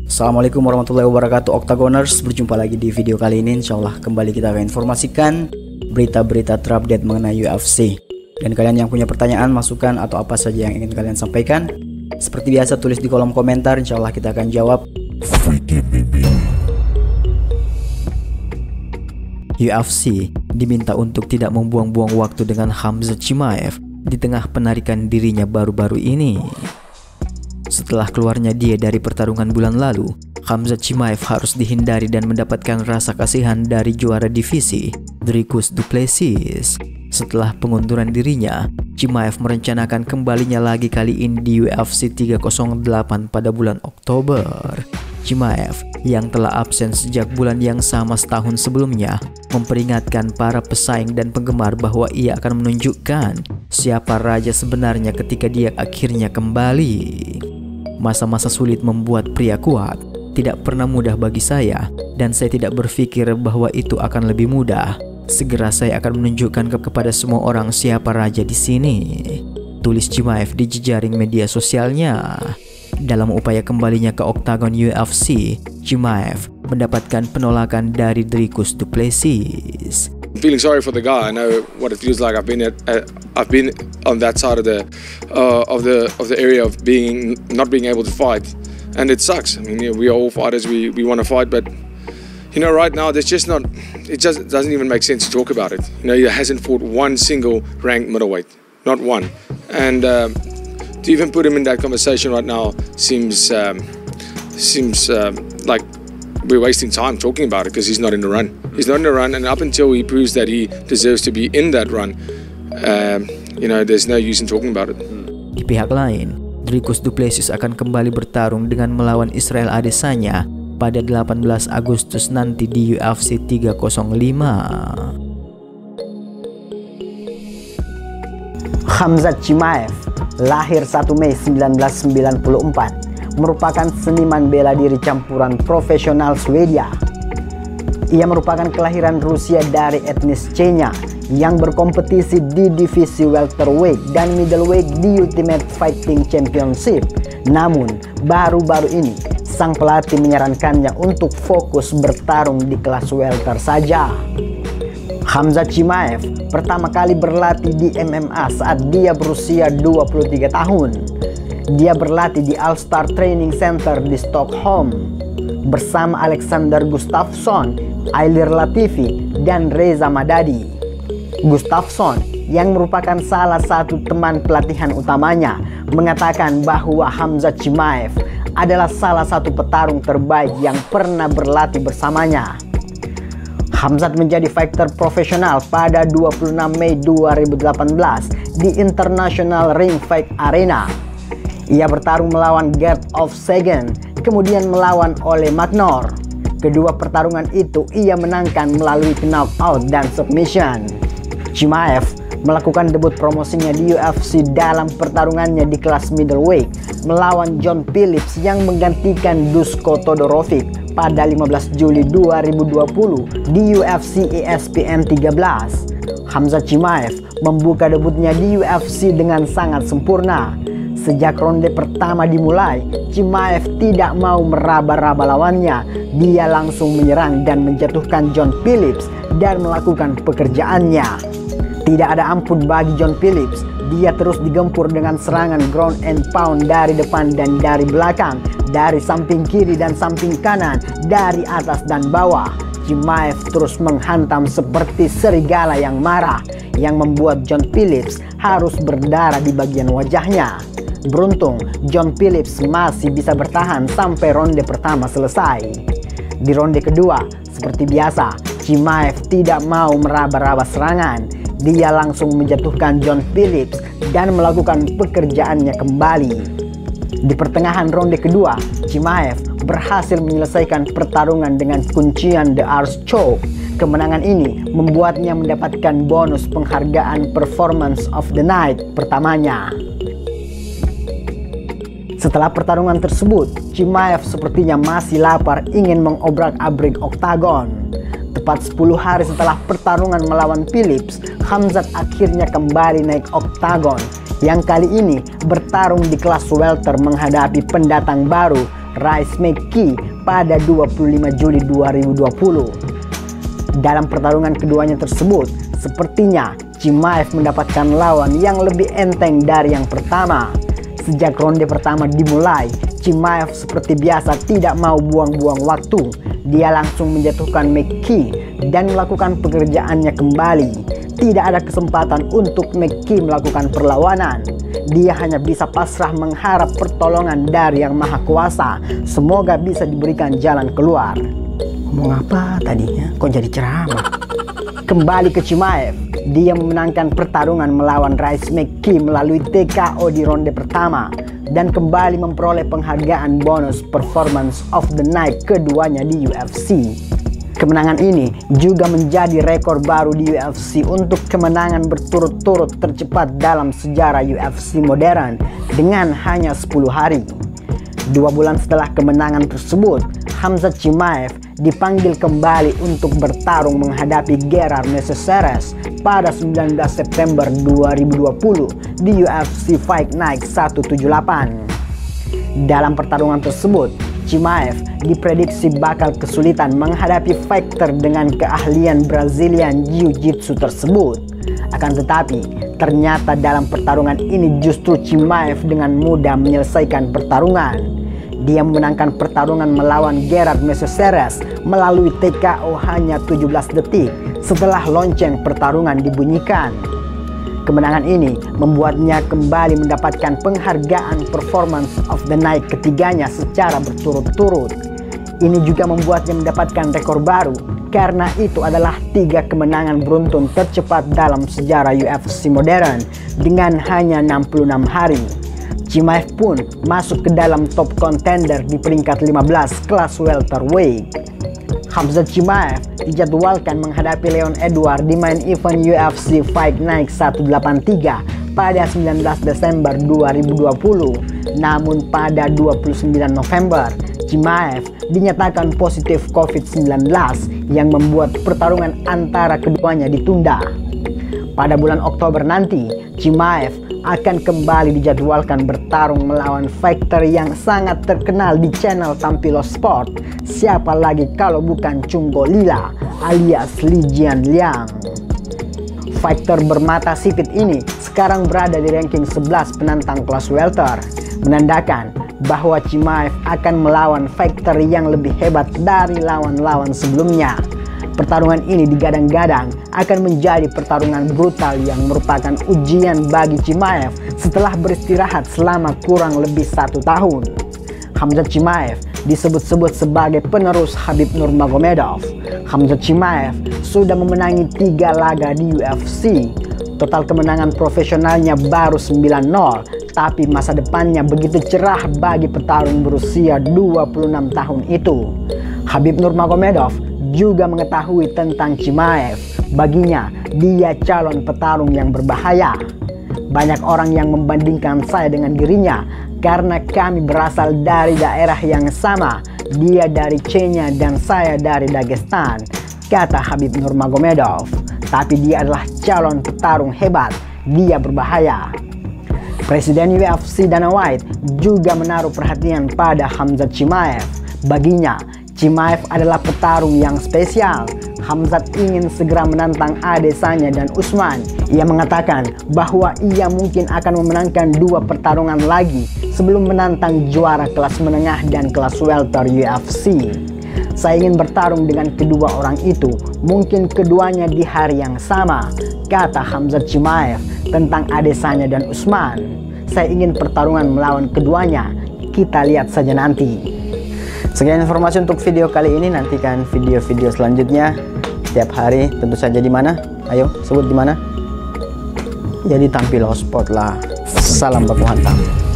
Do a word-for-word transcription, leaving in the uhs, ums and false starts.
Assalamualaikum warahmatullahi wabarakatuh Octagoners, berjumpa lagi di video kali ini. Insyaallah kembali kita akan informasikan berita-berita terupdate mengenai U F C. Dan kalian yang punya pertanyaan, masukan atau apa saja yang ingin kalian sampaikan, seperti biasa tulis di kolom komentar, insyaallah kita akan jawab. U F C diminta untuk tidak membuang-buang waktu dengan Khamzat Chimaev di tengah penarikan dirinya baru-baru ini. Setelah keluarnya dia dari pertarungan bulan lalu, Khamzat Chimaev harus dihindari dan mendapatkan rasa kasihan dari juara divisi, Dricus Du Plessis. Setelah pengunduran dirinya, Chimaev merencanakan kembalinya lagi kali ini di U F C tiga nol delapan pada bulan Oktober. Chimaev yang telah absen sejak bulan yang sama setahun sebelumnya memperingatkan para pesaing dan penggemar bahwa ia akan menunjukkan siapa raja sebenarnya ketika dia akhirnya kembali. Masa-masa sulit membuat pria kuat tidak pernah mudah bagi saya, dan saya tidak berpikir bahwa itu akan lebih mudah. Segera saya akan menunjukkan ke kepada semua orang siapa raja di sini, tulis Chimaev di jejaring media sosialnya. Dalam upaya kembalinya ke oktagon U F C, Chimaev mendapatkan penolakan dari Dricus Du Plessis. I'm feeling sorry for the guy. I know what it feels like. I've been at, uh, I've been on that side of the uh, of the of the area of being not being able to fight, and it sucks. I mean, you know, we are all fighters. We we want to fight, but you know, right now there's just not. It just doesn't even make sense to talk about it. You know, he hasn't fought one single ranked middleweight, not one, and um, to even put him in that conversation right now seems um, seems um, like we're wasting time talking about it because he's not in the run. He's not in the run, and up until he proves that he deserves to be in that run, um, you know, there's no use in talking about it. Di pihak lain, Dricus Du Plessis akan kembali bertarung dengan melawan Israel Adesanya pada delapan belas Agustus nanti di U F C tiga nol lima. Khamzat Chimaev lahir satu Mei seribu sembilan ratus sembilan puluh empat, merupakan seniman bela diri campuran profesional Swedia. Ia merupakan kelahiran Rusia dari etnis Chechnya yang berkompetisi di divisi welterweight dan middleweight di Ultimate Fighting Championship. Namun, baru-baru ini sang pelatih menyarankannya untuk fokus bertarung di kelas welter saja. Khamzat Chimaev pertama kali berlatih di M M A saat dia berusia dua puluh tiga tahun. Dia berlatih di All Star Training Center di Stockholm bersama Alexander Gustafsson, Ilir Latifi, dan Reza Madadi. Gustafsson yang merupakan salah satu teman pelatihan utamanya mengatakan bahwa Khamzat Chimaev adalah salah satu petarung terbaik yang pernah berlatih bersamanya. Khamzat menjadi fighter profesional pada dua puluh enam Mei dua ribu delapan belas di International Ring Fight Arena. Ia bertarung melawan Gert of Sagan, kemudian melawan Ole Magnor. Kedua pertarungan itu ia menangkan melalui knockout dan submission. Chimaev melakukan debut promosinya di U F C dalam pertarungannya di kelas middleweight melawan John Phillips yang menggantikan Duško Todorovic pada lima belas Juli dua ribu dua puluh di U F C E S P N tiga belas. Khamzat Chimaev membuka debutnya di U F C dengan sangat sempurna. Sejak ronde pertama dimulai, Chimaev tidak mau meraba-raba lawannya. Dia langsung menyerang dan menjatuhkan John Phillips dan melakukan pekerjaannya. Tidak ada ampun bagi John Phillips. Dia terus digempur dengan serangan ground and pound dari depan dan dari belakang, dari samping kiri dan samping kanan, dari atas dan bawah. Chimaev terus menghantam seperti serigala yang marah, yang membuat John Phillips harus berdarah di bagian wajahnya. Beruntung, John Phillips masih bisa bertahan sampai ronde pertama selesai. Di ronde kedua, seperti biasa, Chimaev tidak mau meraba-raba serangan. Dia langsung menjatuhkan John Phillips dan melakukan pekerjaannya kembali. Di pertengahan ronde kedua, Chimaev berhasil menyelesaikan pertarungan dengan kuncian The Arse Choke. Kemenangan ini membuatnya mendapatkan bonus penghargaan Performance of the Night pertamanya. Setelah pertarungan tersebut, Chimaev sepertinya masih lapar ingin mengobrak-abrik oktagon. Tepat sepuluh hari setelah pertarungan melawan Phillips, Khamzat akhirnya kembali naik oktagon. Yang kali ini bertarung di kelas welter menghadapi pendatang baru Rhys McKee pada dua puluh lima Juli dua ribu dua puluh. Dalam pertarungan keduanya tersebut, sepertinya Chimaev mendapatkan lawan yang lebih enteng dari yang pertama. Sejak ronde pertama dimulai, Chimaev seperti biasa tidak mau buang-buang waktu. Dia langsung menjatuhkan McKee dan melakukan pekerjaannya kembali. Tidak ada kesempatan untuk McKee melakukan perlawanan. Dia hanya bisa pasrah mengharap pertolongan dari Yang Maha Kuasa. Semoga bisa diberikan jalan keluar. Ngomong apa tadinya? Kok jadi ceramah? Kembali ke Chimaev. Dia memenangkan pertarungan melawan Rhys McKee melalui T K O di ronde pertama dan kembali memperoleh penghargaan bonus Performance of the Night keduanya di U F C. Kemenangan ini juga menjadi rekor baru di U F C untuk kemenangan berturut-turut tercepat dalam sejarah U F C modern dengan hanya sepuluh hari. Dua bulan setelah kemenangan tersebut, Khamzat Chimaev dipanggil kembali untuk bertarung menghadapi Gerard Mezquez pada sembilan belas September dua ribu dua puluh di U F C Fight Night seratus tujuh puluh delapan. Dalam pertarungan tersebut, Chimaev diprediksi bakal kesulitan menghadapi fighter dengan keahlian Brazilian Jiu-Jitsu tersebut. Akan tetapi, ternyata dalam pertarungan ini justru Chimaev dengan mudah menyelesaikan pertarungan. Dia memenangkan pertarungan melawan Gerard Mezquez melalui T K O hanya tujuh belas detik setelah lonceng pertarungan dibunyikan. Kemenangan ini membuatnya kembali mendapatkan penghargaan Performance of the Night ketiganya secara berturut-turut. Ini juga membuatnya mendapatkan rekor baru karena itu adalah tiga kemenangan beruntun tercepat dalam sejarah U F C modern dengan hanya enam puluh enam hari. Chimaev pun masuk ke dalam top contender di peringkat lima belas kelas welterweight. Khamzat Chimaev dijadwalkan menghadapi Leon Edwards di main event U F C Fight Night seratus delapan puluh tiga pada sembilan belas Desember dua ribu dua puluh. Namun pada dua puluh sembilan November, Chimaev dinyatakan positif COVID sembilan belas yang membuat pertarungan antara keduanya ditunda. Pada bulan Oktober nanti, Chimaev akan kembali dijadwalkan bertarung melawan fighter yang sangat terkenal di channel Tampilo Sport. Siapa lagi kalau bukan Chungo Lila alias Li Jianliang. Fighter bermata sipit ini sekarang berada di ranking sebelas penantang kelas welter, menandakan bahwa Chimaev akan melawan fighter yang lebih hebat dari lawan-lawan sebelumnya. Pertarungan ini digadang-gadang akan menjadi pertarungan brutal yang merupakan ujian bagi Chimaev setelah beristirahat selama kurang lebih satu tahun. Khamzat Chimaev disebut-sebut sebagai penerus Khabib Nurmagomedov. Khamzat Chimaev sudah memenangi tiga laga di U F C. Total kemenangan profesionalnya baru sembilan nol, tapi masa depannya begitu cerah bagi petarung berusia dua puluh enam tahun itu. Khabib Nurmagomedov juga mengetahui tentang Chimaev. Baginya, dia calon petarung yang berbahaya. Banyak orang yang membandingkan saya dengan dirinya karena kami berasal dari daerah yang sama. Dia dari Chechnya dan saya dari Dagestan, kata Khabib Nurmagomedov. Tapi dia adalah calon petarung hebat. Dia berbahaya. Presiden U F C Dana White juga menaruh perhatian pada Khamzat Chimaev. Baginya, Chimaev adalah petarung yang spesial. Khamzat ingin segera menantang Adesanya dan Usman. Ia mengatakan bahwa ia mungkin akan memenangkan dua pertarungan lagi sebelum menantang juara kelas menengah dan kelas welter U F C. Saya ingin bertarung dengan kedua orang itu, mungkin keduanya di hari yang sama, kata Khamzat Chimaev tentang Adesanya dan Usman. Saya ingin pertarungan melawan keduanya, kita lihat saja nanti. Sekian informasi untuk video kali ini. Nantikan video-video selanjutnya setiap hari. Tentu saja di mana? Ayo sebut di mana? Ya di Tampilo Sport lah. Salam baku hantam.